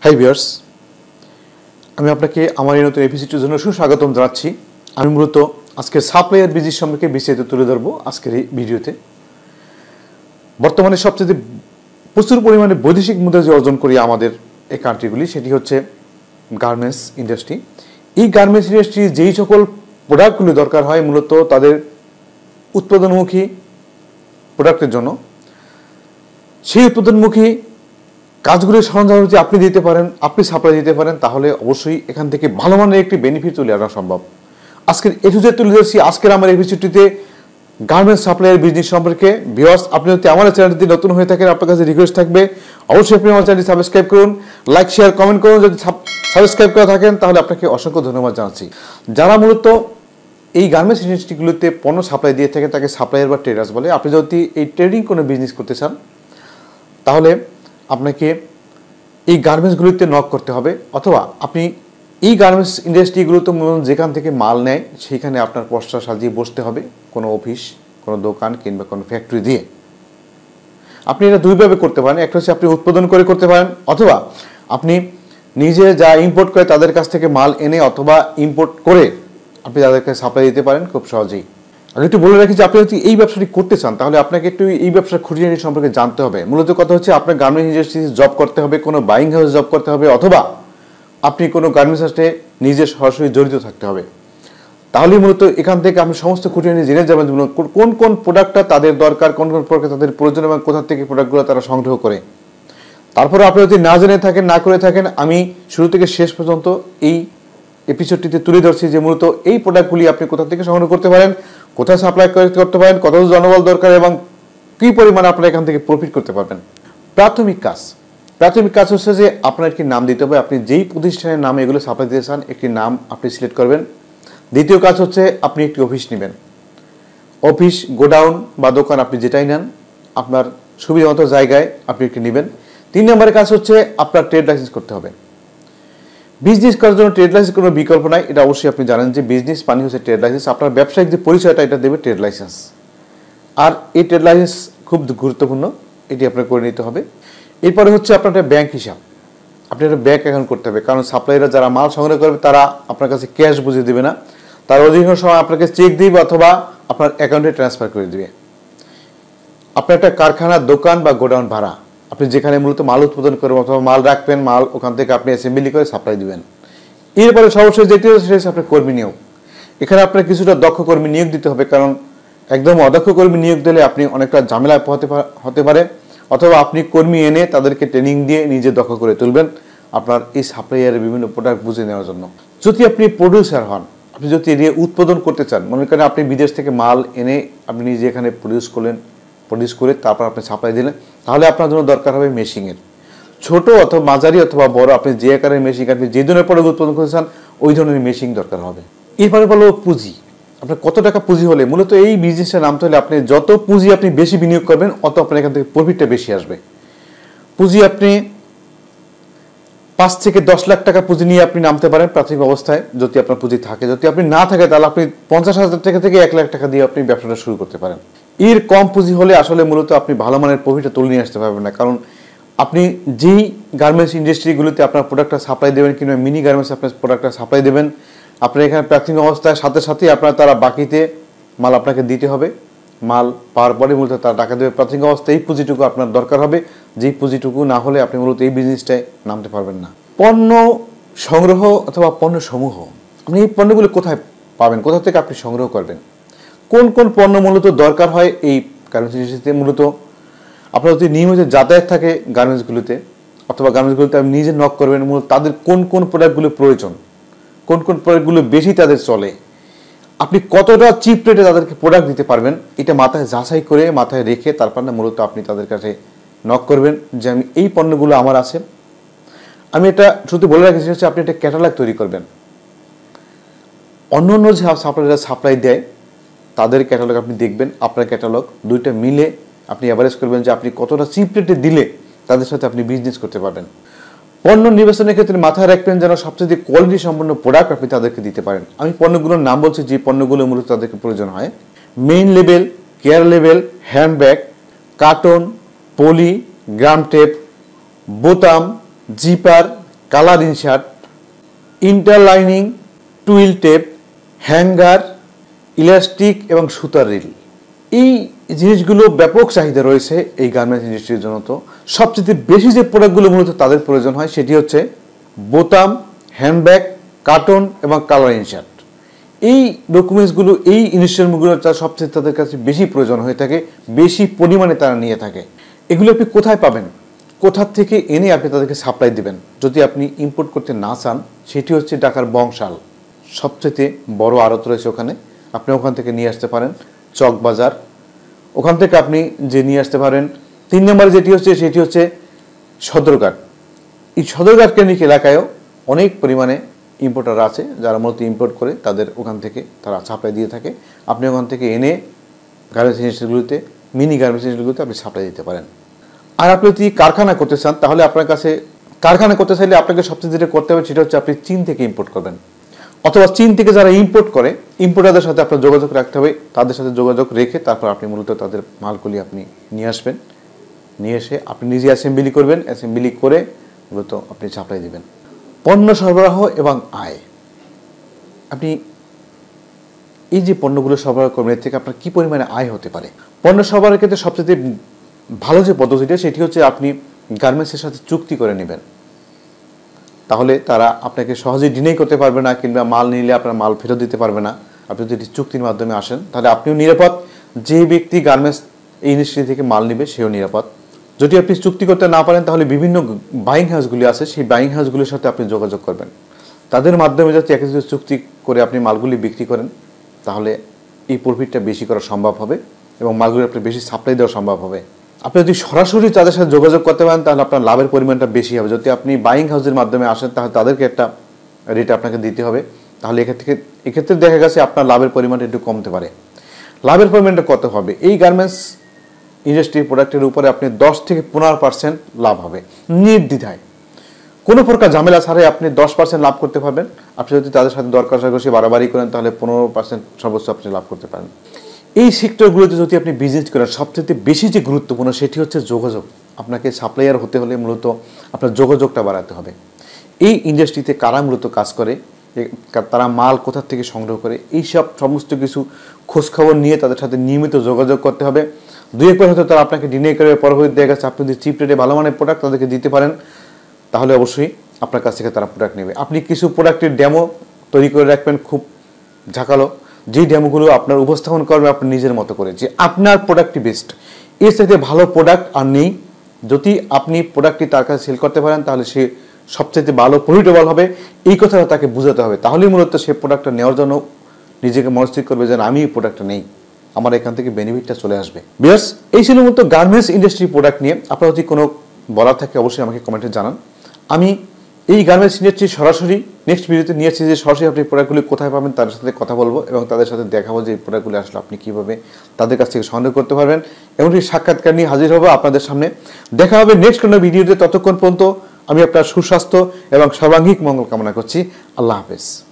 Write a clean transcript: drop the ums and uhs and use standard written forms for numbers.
Hi viewers, আমি আপনাকে আমার এই নতুন এপিসোডের জন্য সুস্বাগতম জানাচ্ছি। আমি মূলত আজকে সাপ্লায়ার বিজনেস সম্পর্কে বিস্তারিত তুলে ধরবো আজকের এই ভিডিওতে। বর্তমানে সবচেয়ে প্রচুর পরিমাণে বৈদেশিক মুদ্রা যে অর্জন করি আমাদের এই কান্ট্রিগুলি, সেটি হচ্ছে গার্মেন্টস ইন্ডাস্ট্রি। এই গার্মেন্টস ইন্ডাস্ট্রি যেই সকল প্রোডাক্টগুলি দরকার হয় মূলত তাদের উৎপাদনমুখী প্রোডাক্টের জন্য, সেই উৎপাদনমুখী কাজগুলির সরঞ্জাম যদি আপনি দিতে পারেন, আপনি সাপ্লাই দিতে পারেন, তাহলে অবশ্যই এখান থেকে ভালো মানের একটি বেনিফিট তুলে আনা সম্ভব। আজকের এটুজে তুলে ধরছি আজকের আমার এপিসোডটিতে গার্মেন্টস সাপ্লাইয়ের বিজনেস সম্পর্কে। ভিউয়ার্স, আপনি যদি আমার চ্যানেলটি নতুন হয়ে থাকেন, আপনার কাছে রিকোয়েস্ট থাকবে অবশ্যই আপনি আমার চ্যানেলটি সাবস্ক্রাইব করুন, লাইক শেয়ার কমেন্ট করুন। যদি সাবস্ক্রাইব করে থাকেন তাহলে আপনাকে অসংখ্য ধন্যবাদ জানাচ্ছি। যারা মূলত এই গার্মেন্টস ইন্ডাস্ট্রিগুলোতে পণ্য সাপ্লাই দিয়ে থাকে তাকে সাপ্লায়ার বা ট্রেডার্স বলে। আপনি যদি এই ট্রেডিং কোনো বিজনেস করতে চান তাহলে আপনাকে এই গার্মেন্টসগুলিতে নক করতে হবে, অথবা আপনি এই গার্মেন্টস ইন্ডাস্ট্রিগুলোতে যেখান থেকে মাল নেয় সেইখানে আপনার পোস্টার সাজিয়ে বসতে হবে, কোনো অফিস, কোনো দোকান কিংবা কোনো ফ্যাক্টরি দিয়ে। আপনি এটা দুইভাবে করতে পারেন। একটা হচ্ছে আপনি উৎপাদন করে করতে পারেন, অথবা আপনি নিজে যা ইম্পোর্ট করে তাদের কাছ থেকে মাল এনে অথবা ইম্পোর্ট করে আপনি তাদেরকে সাপ্লাই দিতে পারেন খুব সহজেই। আমি একটু বলে রাখি যে আপনি যদি এই ব্যবসাটি করতে চান তাহলে আপনাকে একটু এই ব্যবসার খুঁটিনাটি সম্পর্কে জানতে হবে। মূলত কথা হচ্ছে আপনার গার্মেন্টস ইন্ডাস্ট্রিতে জব করতে হবে, কোনো বাইং হাউসে জব করতে হবে, অথবা আপনি কোনো গার্মেন্টস হাউসে নিজে সরাসরি জড়িত থাকতে হবে। তাহলেই মূলত এখান থেকে আপনি সমস্ত খুঁটিনাটি জেনে যাবেন কোন কোন প্রোডাক্টটা তাদের দরকার, কোন কোন প্রোডাক্ট তাদের প্রয়োজন এবং কোথা থেকে প্রোডাক্টগুলো তারা সংগ্রহ করে। তারপরে আপনি যদি না জেনে থাকেন, না করে থাকেন, আমি শুরু থেকে শেষ পর্যন্ত এই এপিসোডটিতে তুলে ধরছি যে মূলত এই প্রোডাক্টগুলি আপনি কোথা থেকে সংগ্রহ করতে পারেন, কোথায় সাপ্লাই করতে পারেন, কত জনবল দরকার এবং কী পরিমাণে আপনারা এখান থেকে প্রফিট করতে পারবেন। প্রাথমিক কাজ হচ্ছে যে আপনার একটি নাম দিতে হবে। আপনি যেই প্রতিষ্ঠানের নামে এগুলো সাপ্লাই দিতে চান একটি নাম আপনি সিলেক্ট করবেন। দ্বিতীয় কাজ হচ্ছে আপনি একটি অফিস নেবেন। অফিস, গোডাউন বা দোকান আপনি যেটাই নেন আপনার সুবিধামতো জায়গায় আপনি একটি নেবেন। 3 নম্বরের কাজ হচ্ছে আপনার ট্রেড লাইসেন্স করতে হবে। বিজনেস করার জন্য ট্রেড লাইসেন্স কোনো বিকল্প নাই, এটা অবশ্যই আপনি জানেন যে বিজনেস মানে হচ্ছে ট্রেড লাইসেন্স। আপনার ব্যবসায়িক যে পরিচয়টা এটা দেবে ট্রেড লাইসেন্স, আর এই ট্রেড লাইসেন্স খুব গুরুত্বপূর্ণ, এটি আপনার করে নিতে হবে। এরপরে হচ্ছে আপনার একটা ব্যাংক হিসাব, আপনি একটা ব্যাংক অ্যাকাউন্ট করতে হবে, কারণ সাপ্লাইরা যারা মাল সংগ্রহ করবে তারা আপনার কাছে ক্যাশ বুঝিয়ে দেবে না, তার অধিকাংশ সময় আপনাকে চেক দিবে অথবা আপনার অ্যাকাউন্টে ট্রান্সফার করে দেবে। আপনার একটা কারখানা, দোকান বা গোডাউন ভাড়া, আপনি যেখানে মূলত মাল উৎপাদন করবেন অথবা মাল রাখবেন, মাল ওখান থেকে আপনি অ্যাসেম্বলি করে সাপ্লাই দিবেন। এরপরে সর্বশেষ যেটি হচ্ছে সেটা হচ্ছে আপনার কর্মী নিয়োগ। এখানে আপনার কিছুটা দক্ষ কর্মী নিয়োগ দিতে হবে, কারণ একদম অদক্ষ কর্মী নিয়োগ দিলে আপনি অনেকটা ঝামেলায় হতে পারে, অথবা আপনি কর্মী এনে তাদেরকে ট্রেনিং দিয়ে নিজে দক্ষ করে তুলবেন আপনার এই সাপ্লাইয়ারের বিভিন্ন প্রোডাক্ট বুঝে নেওয়ার জন্য। যদি আপনি প্রডিউসার হন, আপনি যদি এরিয়া উৎপাদন করতে চান, মনে করেন আপনি বিদেশ থেকে মাল এনে আপনি নিজে এখানে প্রডিউস করে তারপর আপনি সাপ্লাই দিলেন, তাহলে আপনার জন্য দরকার হবে মেশিনের। ছোট অথবা মাঝারি অথবা বড় আপনি যে আকারের মেশিন, আপনি যে ধরনের প্রোডাক্ট উৎপাদন করতে চান ওই ধরনের মেশিন দরকার হবে। এরপরে বলো পুঁজি। আপনার কত টাকা পুঁজি হলে, মূলত এই বিজনেসটা নামতে হলে আপনি যত পুঁজি আপনি বেশি বিনিয়োগ করবেন অত আপনার এখান থেকে প্রফিটটা বেশি আসবে। পুঁজি আপনি 5 থেকে 10 লাখ টাকা পুঁজি নিয়ে আপনি নামতে পারেন প্রাথমিক অবস্থায়, যদি আপনার পুঁজি থাকে। যদি আপনি না থাকে তাহলে আপনি 50,000 টাকা থেকে 1 লাখ টাকা দিয়ে আপনি ব্যবসাটা শুরু করতে পারেন। এর কম পুঁজি হলে আসলে মূলত আপনি ভালো মানের প্রফিটটা তুলে নিয়ে আসতে পারবেন না, কারণ আপনি যেই গার্মেন্টস ইন্ডাস্ট্রিগুলিতে আপনার প্রোডাক্টটা সাপ্লাই দেবেন কিংবা মিনি গার্মেন্টস আপনার প্রোডাক্টটা সাপ্লাই দেবেন, আপনার এখানে প্রাথমিক অবস্থায় সাথে সাথেই আপনার তারা বাকিতে মাল আপনাকে দিতে হবে। মাল পাওয়ার পরে মূলত তারা টাকা দেবে। প্রাথমিক অবস্থায় এই পুঁজিটুকু আপনার দরকার হবে, যেই পুঁজিটুকু না হলে আপনি মূলত এই বিজনেসটায় নামতে পারবেন না। পণ্য সংগ্রহ অথবা পণ্য সমূহ, আপনি এই পণ্যগুলো কোথায় পাবেন, কোথা থেকে আপনি সংগ্রহ করবেন, কোন কোন পণ্য মূলত দরকার হয় এই গার্মেন্টস ইন্ডাস্ট্রিতে। মূলত আপনার যদি নিয়মিত যাতায়াত থাকে গার্মেন্টসগুলোতে অথবা গার্মেন্টসগুলোতে আপনি নিজে নক করবেন মূলত তাদের কোন কোন প্রোডাক্টগুলো প্রয়োজন, কোন কোন প্রোডাক্টগুলো বেশি তাদের চলে, আপনি কতটা চিপ রেটে তাদেরকে প্রোডাক্ট দিতে পারবেন, এটা মাথায় যাচাই করে মাথায় রেখে তারপর না মূলত আপনি তাদের কাছে নক করবেন যে আমি এই পণ্যগুলো আমার আছে। আমি এটা শুধু বলে রাখি হচ্ছে আপনি একটা ক্যাটালগ তৈরি করবেন। অন্য অন্য যে সাপ্লাইরা সাপ্লাই দেয় তাদের ক্যাটালগ আপনি দেখবেন, আপনার ক্যাটালগ দুইটা মিলে আপনি অ্যাভারেজ করবেন যে আপনি কতটা চিপ রেটে দিলে তাদের সাথে আপনি বিজনেস করতে পারবেন। পণ্য নির্বাচনের ক্ষেত্রে মাথায় রাখবেন যেন সবচেয়ে কোয়ালিটি সম্পন্ন প্রোডাক্ট আপনি তাদেরকে দিতে পারেন। আমি পণ্যগুলোর নাম বলছি যে পণ্যগুলো মূলত তাদেরকে প্রয়োজন হয়। Main label, care label, handbag, carton, poly, gum tape, বোতাম, zipper, colour insert, interlining, twill tape, hanger, elastic এবং সুতার রিল। এই জিনিসগুলো ব্যাপক চাহিদা রয়েছে এই গার্মেন্টস ইন্ডাস্ট্রির জন্য। তো সবচেয়ে বেশি যে প্রোডাক্টগুলো মূলত তাদের প্রয়োজন হয় সেটি হচ্ছে বোতাম, হ্যান্ডব্যাগ, কার্টন এবং কালার ইনসার্ট। এই ডকুমেন্টসগুলো, এই ইনস্ট্রুমেন্টগুলো সবচেয়ে তাদের কাছে বেশি প্রয়োজন হয়ে থাকে, বেশি পরিমাণে তারা নিয়ে থাকে। এগুলো আপনি কোথায় পাবেন, কোথা থেকে এনে আপনি তাদেরকে সাপ্লাই দিবেন যদি আপনি ইম্পোর্ট করতে না চান? সেটি হচ্ছে ঢাকার বংশাল, সবচেয়ে বড় আড়ত রয়েছে ওখানে। আপনি ওখান থেকে নিয়ে আসতে পারেন। চকবাজার, ওখান থেকে আপনি যে নিয়ে আসতে পারেন। 3 নম্বরে যেটি হচ্ছে সেটি হচ্ছে সদরঘাট। এই সদরঘাট কেন্দ্রিক এলাকায়ও অনেক পরিমাণে ইম্পোর্টার আছে যারা মূলত ইম্পোর্ট করে তাদের ওখান থেকে তারা সাপ্লাই দিয়ে থাকে। আপনি ওখান থেকে এনে গার্মেন্টস ইন্ডাস্ট্রিগুলোতে, মিনি গার্মেন্টস ইন্ডাস্ট্রিগুলোতে আপনি সাপ্লাই দিতে পারেন। আর আপনি যদি কারখানা করতে চান তাহলে আপনার কাছে, কারখানা করতে চাইলে আপনাকে সবচেয়ে যেটা করতে হবে সেটা হচ্ছে আপনি চীন থেকে ইম্পোর্ট করবেন, অথবা চীন থেকে যারা ইম্পোর্ট করে ইম্পোর্টারদের সাথে আপনার যোগাযোগ রাখতে হবে। তাদের সাথে যোগাযোগ রেখে তারপর আপনি মূলত তাদের মালগুলি আপনি নিয়ে আসবেন। নিয়ে এসে আপনি নিজে অ্যাসেম্বলি করবেন, অ্যাসেম্বলি করে মূলত আপনি সাপ্লাই দিবেন। পণ্য সরবরাহ এবং আয়। আপনি এই যে পণ্যগুলো সরবরাহ করবেন এর থেকে আপনার কী পরিমাণে আয় হতে পারে? পণ্য সরবরাহের ক্ষেত্রে সবচেয়ে ভালো যে পদ্ধতিটা সেটি হচ্ছে আপনি গার্মেন্টসের সাথে চুক্তি করে নেবেন। তাহলে তারা আপনাকে সহজেই ডিনাই করতে পারবে না, কিংবা মাল নিলে আপনার মাল ফেরত দিতে পারবে না। আপনি যদি চুক্তির মাধ্যমে আসেন তাহলে আপনিও নিরাপদ, যে ব্যক্তি গার্মেন্টস এই ইন্ডাস্ট্রি থেকে মাল নেবে সেও নিরাপদ। যদি আপনি চুক্তি করতে না পারেন তাহলে বিভিন্ন বাইং হাউসগুলি আছে, সেই বাইং হাউসগুলির সাথে আপনি যোগাযোগ করবেন। তাদের মাধ্যমে যদি একত্রিত চুক্তি করে আপনি মালগুলি বিক্রি করেন তাহলে এই প্রফিটটা বেশি করা সম্ভব হবে এবং মালগুলি আপনি বেশি সাপ্লাই দেওয়া সম্ভব হবে। আপনি যদি সরাসরি তাদের সাথে যোগাযোগ করতে পারেন তাহলে আপনার লাভের পরিমাণটা বেশি হবে। যদি আপনি বাইং হাউসের মাধ্যমে আসেন তাহলে তাদেরকে একটা রেট আপনাকে দিতে হবে, তাহলে এক্ষেত্রে দেখা গেছে আপনার লাভের পরিমাণটা একটু কমতে পারে। লাভের পরিমাণটা কত হবে? এই গার্মেন্টস ইন্ডাস্ট্রি প্রোডাক্টের উপরে আপনি 10 থেকে 15% লাভ হবে নির্দ্বিধায়, কোনো প্রকার ঝামেলা ছাড়াই আপনি 10% লাভ করতে পারবেন। আপনি যদি তাদের সাথে দর কষাকষি বাড়াবাড়ি করেন তাহলে 15% সর্বোচ্চ আপনি লাভ করতে পারেন। এই সেক্টরগুলোতে যদি আপনি বিজনেস করেন সবচেয়ে বেশি যে গুরুত্বপূর্ণ সেটি হচ্ছে যোগাযোগ। আপনাকে সাপ্লায়ার হতে হলে মূলত আপনার যোগাযোগটা বাড়াতে হবে। এই ইন্ডাস্ট্রিতে কারা মূলত কাজ করে, তারা মাল কোথা থেকে সংগ্রহ করে, এইসব সমস্ত কিছু খোঁজখবর নিয়ে তাদের সাথে নিয়মিত যোগাযোগ করতে হবে। দুই একবার হয়তো তারা আপনাকে ডিনাই করে পরবর্তী দেখা যাচ্ছে আপনি যদি চিপ রেটে ভালো মানের প্রোডাক্ট তাদেরকে দিতে পারেন তাহলে অবশ্যই আপনার কাছ থেকে তারা প্রোডাক্ট নেবে। আপনি কিছু প্রোডাক্টের ডেমো তৈরি করে রাখবেন খুব ঝাঁকালো, যেই ডেমোগুলো আপনার উপস্থাপন করবে আপনি নিজের মতো করে যে আপনার প্রোডাক্টটি বেস্ট, এর সাথে ভালো প্রোডাক্ট আর নেই। যদি আপনি প্রোডাক্টটি তার কাছে সেল করতে পারেন তাহলে সে সবচেয়ে ভালো প্রফিটেবল হবে, এই কথাটা তাকে বোঝাতে হবে। তাহলেই মূলত সে প্রোডাক্টটা নেওয়ার জন্য নিজেকে মনস্থির করবে যে আমি এই প্রোডাক্টটা নেই, আমার এখান থেকে বেনিফিটটা চলে আসবে। বিকজ এই ছিল মূলত গার্মেন্টস ইন্ডাস্ট্রি প্রোডাক্ট নিয়ে। আপনার যদি কোনো বলার থাকে অবশ্যই আমাকে কমেন্টে জানান। আমি এই গার্মেন্টস ইন্ডাস্ট্রি সরাসরি নেক্সট ভিডিওতে নিয়েছি যে সরাসরি আপনি প্রোডাক্টগুলি কোথায় পাবেন তাদের সাথে কথা বলবো এবং তাদের সাথে দেখাবো যে এই প্রোডাক্টগুলি আসলে আপনি কীভাবে তাদের কাছ থেকে সংগ্রহ করতে পারবেন। এমনকি সাক্ষাৎকার নিয়ে হাজির হবো আপনাদের সামনে। দেখা হবে নেক্সট কোনো ভিডিওতে। ততক্ষণ পর্যন্ত আমি আপনার সুস্বাস্থ্য এবং সর্বাঙ্গীন মঙ্গল কামনা করছি। আল্লাহ হাফেজ।